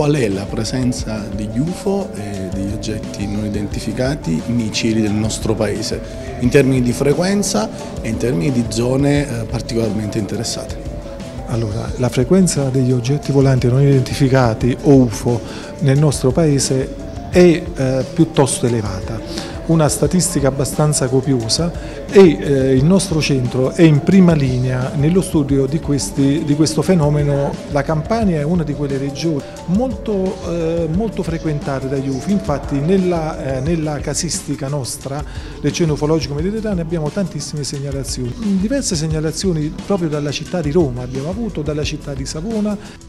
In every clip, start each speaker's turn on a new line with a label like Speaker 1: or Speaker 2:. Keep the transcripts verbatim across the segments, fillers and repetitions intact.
Speaker 1: qual è la presenza degli U F O e degli oggetti non identificati nei cieli del nostro paese, in termini di frequenza e in termini di zone eh, particolarmente interessate.
Speaker 2: Allora, la frequenza degli oggetti volanti non identificati o U F O nel nostro paese è eh, piuttosto elevata. Una statistica abbastanza copiosa e eh, il nostro centro è in prima linea nello studio di, questi, di questo fenomeno. La Campania è una di quelle regioni molto, eh, molto frequentate dagli U F O, infatti nella, eh, nella casistica nostra, regione ufologico mediterranea, abbiamo tantissime segnalazioni, diverse segnalazioni proprio dalla città di Roma abbiamo avuto, dalla città di Savona.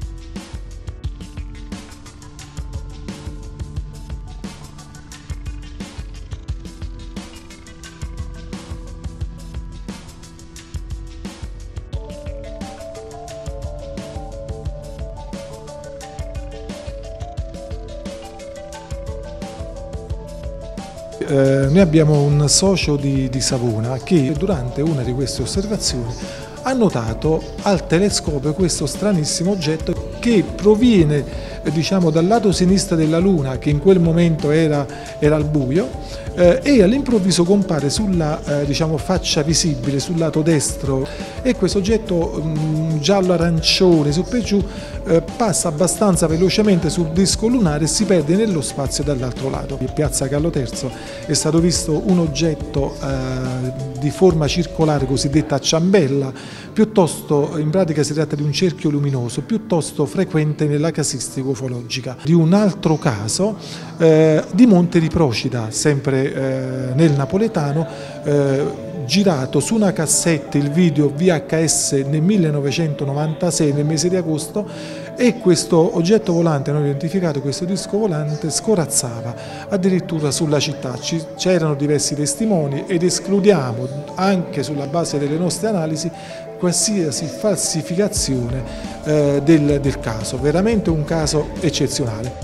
Speaker 2: Eh, noi abbiamo un socio di, di Savona che durante una di queste osservazioni ha notato al telescopio questo stranissimo oggetto che proviene eh, diciamo, dal lato sinistro della Luna, che in quel momento era, era al buio, eh, e all'improvviso compare sulla eh, diciamo, faccia visibile, sul lato destro, e questo oggetto mh, giallo-arancione su per giù eh, passa abbastanza velocemente sul disco lunare e si perde nello spazio dall'altro lato. In piazza Carlo terzo è stato visto un oggetto eh, di forma circolare cosiddetta a ciambella, piuttosto, in pratica si tratta di un cerchio luminoso piuttosto frequente nella casistica ufologica. Di un altro caso eh, di Monte di Procida, sempre eh, nel napoletano, eh, girato su una cassetta il video V H S nel millenovecentonovantasei, nel mese di agosto, e questo oggetto volante non identificato, questo disco volante, scorazzava addirittura sulla città. C'erano diversi testimoni ed escludiamo, anche sulla base delle nostre analisi, qualsiasi falsificazione eh, del, del caso. Veramente un caso eccezionale.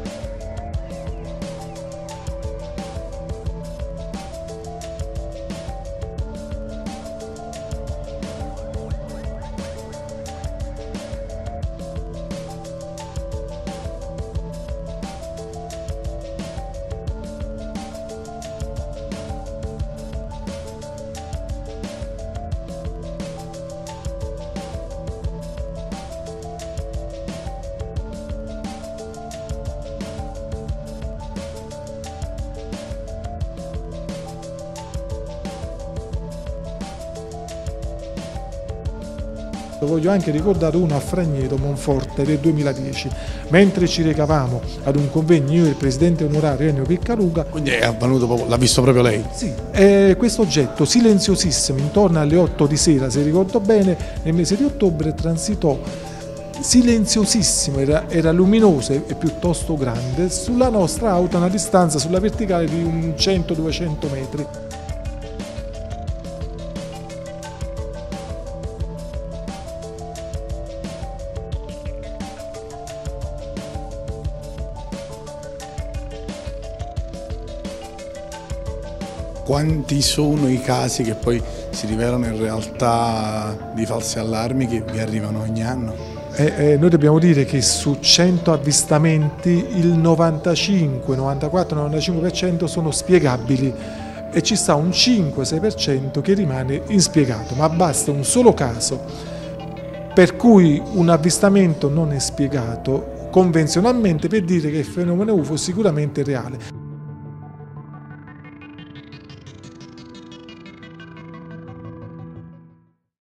Speaker 2: Voglio anche ricordare uno a Fragneto, Monforte, del duemiladieci, mentre ci recavamo ad un convegno io e il presidente onorario Ennio Piccaluga.
Speaker 1: Quindi è avvenuto, l'ha visto proprio lei?
Speaker 2: Sì, eh, questo oggetto silenziosissimo, intorno alle otto di sera, se ricordo bene, nel mese di ottobre transitò silenziosissimo, era, era luminoso e piuttosto grande, sulla nostra auto a una distanza sulla verticale di un cento duecento metri.
Speaker 1: Quanti sono i casi che poi si rivelano in realtà di falsi allarmi che vi arrivano ogni anno?
Speaker 2: Eh, eh, noi dobbiamo dire che su cento avvistamenti il novantacinque, novantaquattro, novantacinque per cento sono spiegabili e ci sta un cinque sei per cento che rimane inspiegato, ma basta un solo caso per cui un avvistamento non è spiegato convenzionalmente per dire che il fenomeno U F O è sicuramente reale.